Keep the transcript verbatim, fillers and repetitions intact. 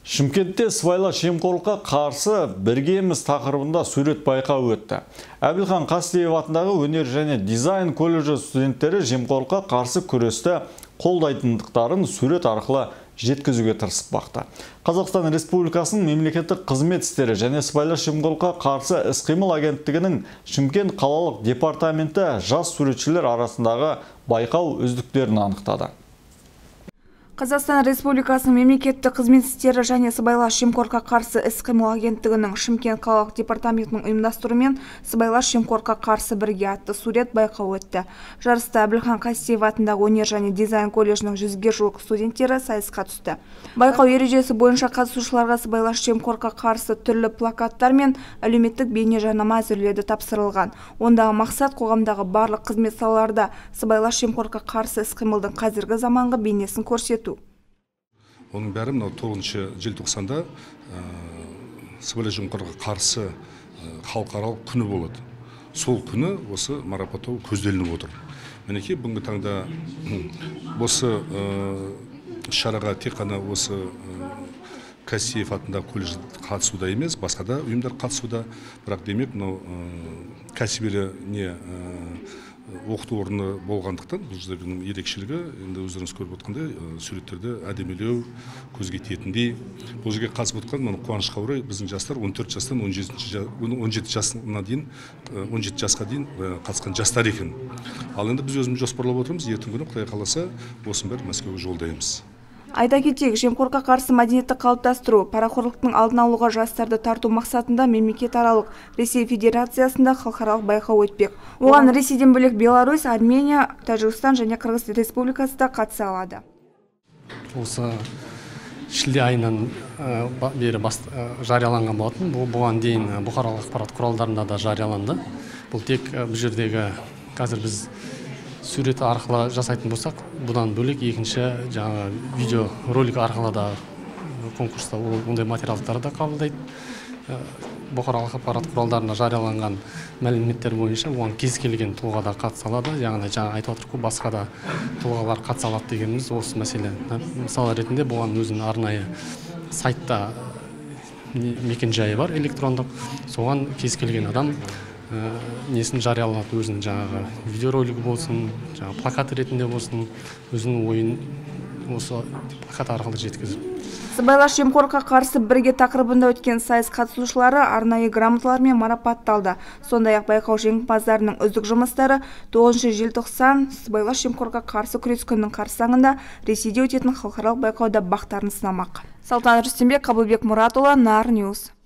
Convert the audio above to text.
Шымкентте сыбайлас жемқорлыққа қарсы біргеміз тақырыбында сурет байқауы өтті. Әбілхан Қастеев атындағы өнер және дизайн колледжі студенттері жемқорлыққа қарсы күресті қолдайтындықтарын сурет арқылы жеткізуге тырысып бақты. Қазақстан Республикасының мемлекеттік қызмет істері және сыбайлас жемқорлыққа қарсы іс-қимыл агенттігінің Шымкент қалалық департаменті жас суретшілер арасындағы байқау үздіктерін анықтады. Қазақстан Республикасының мемлекеттік қызмет істері және сыбайлас жемқорлыққа қарсы іс-қимыл агенттігінің Шымкент қалалық департаментінің ұйымдастыруымен сыбайлас жемқорлыққа қарсы бірге атты сурет байқауы өтті. Жарыста Әбілхан Қастеев атындағы өнер және дизайн колледжінің жүзге жуық студенттері сайысқа түсті. Байқау ережесі бойынша қатысушыларға сыбайлас жемқорлыққа қарсы түрлі плакаттар мен әлеуметтік бейнежарнама әзірлеуді тапсырылған. Ондағы мақсат қоғамдағы барлық қызмет салаларда сыбайлас жемқорлыққа қарсы іс-қимылдың қазіргі заманғы бейнесін көрсету. Оның бәрі мынау тоғызыншы желтоқсанда сыбайлас жемқорлыққа қарсы халықаралық күні болады. Сол күні осы марапаттау көзделініп отыр. Мінекей бүгінгі таңда осы шараға тек қана осы Қастеев атындағы колледж қатысуда емес, басқа да ұйымдар қатысуда. Бірақ демек мынау кәсібилі не оқыту орны болғандықтан бұл жердің ерекшелігі, енді өздеріңіз көріп отқандай суреттерді әдемілеу, көзге тиетіндей. Бұл жерге қатысып отқан мына қуанышқа орай біздің жастар он төрт жастан он жеті жасына дейін, он жеті жасқа дейін қатысқан жастар екен. Ал енді біз өзіміз жоспарлап отырмыз, ертеңгі күні Құдай қаласа осының бәрін Мәскеуге жолдаймыз. Айта кетейік, жемқорлыққа қарсы мәдениетті қалыптастыру, парақорлықтың алдын алуға жастарды тарту мақсатында мемлекетаралық Ресей Федерациясында халықаралық байқау өтпек. Оған Ресейден бөлек Беларусь, Армения, Тәжікстан және Қырғыз Республикасы да қатыса алады. Осы шілде айынан бері жарияланған болатын. Бұл бұған дейін бұқаралық ақпарат құралдарында да жарияланды. Бұл тек бұл жердегі қазір біз сурет арқылы жасайтын болсақ, бұдан бөлек екінші жаңа видео ролик арқылы да конкурста ондай материалдарды да қабылдайды. Бұқаралық ақпарат құралдарында жарияланған мәліметтер бойынша оған кез келген тұлға да қатыса алады. Яғни жаңа айтып отырмын, басқа да тұлғалар қатыса алады дегеніміз осы мәселе. Мысалы ретінде бұған өзінің арнайы сайтта мекен-жайы бар электрондық. Соған кез келген адам несін жарияланады, өзінің жаңағы видеоролигі болсын, жаңағы плакат ретінде болсын, өзінің ойын осы плакат арқылы жеткізіп. Сыбайлас жемқорлыққа қарсы бірге тақырыбында өткен сайыс қатысушылары арнайы грамоталармен марапатталды. Сондай-ақ байқау жеңімпаздарының үздік жұмыстары тоғызыншы желтоқсан сыбайлас жемқорлыққа қарсы күрес күнінің қарсаңында Ресейде өтетін халықаралық байқауда бақтарын сынамақ. Салтанат Рүстембек, Қабылбек Мұратұлы, Нар Ньюс.